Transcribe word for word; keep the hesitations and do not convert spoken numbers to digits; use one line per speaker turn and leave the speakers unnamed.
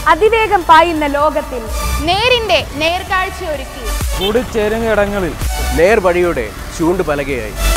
അതിവേഗം പായുന്ന ലോകത്തിൽ
നേരിന്റെ നേർക്കാഴ്ചയൊരുക്കി
കൂടിച്ചേരുന്ന ഇടങ്ങളിൽ
നേർവഴിയുടെ ചൂണ്ടുപലകയായി